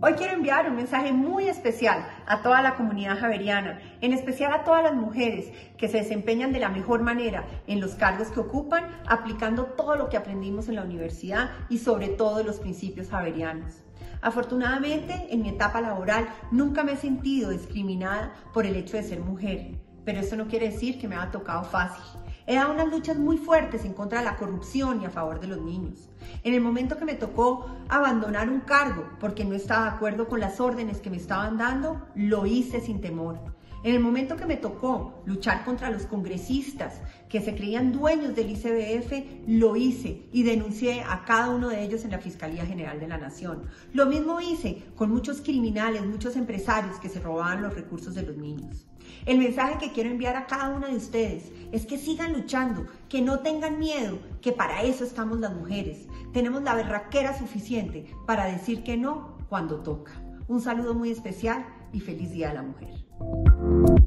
Hoy quiero enviar un mensaje muy especial a toda la comunidad javeriana, en especial a todas las mujeres que se desempeñan de la mejor manera en los cargos que ocupan, aplicando todo lo que aprendimos en la universidad y sobre todo los principios javerianos. Afortunadamente, en mi etapa laboral nunca me he sentido discriminada por el hecho de ser mujer, pero eso no quiere decir que me haya tocado fácil. He dado unas luchas muy fuertes en contra de la corrupción y a favor de los niños. En el momento que me tocó abandonar un cargo porque no estaba de acuerdo con las órdenes que me estaban dando, lo hice sin temor. En el momento que me tocó luchar contra los congresistas que se creían dueños del ICBF, lo hice y denuncié a cada uno de ellos en la Fiscalía General de la Nación. Lo mismo hice con muchos criminales, muchos empresarios que se robaban los recursos de los niños. El mensaje que quiero enviar a cada una de ustedes es que sigan luchando, que no tengan miedo, que para eso estamos las mujeres. Tenemos la berraquera suficiente para decir que no cuando toca. Un saludo muy especial y feliz Día de la Mujer.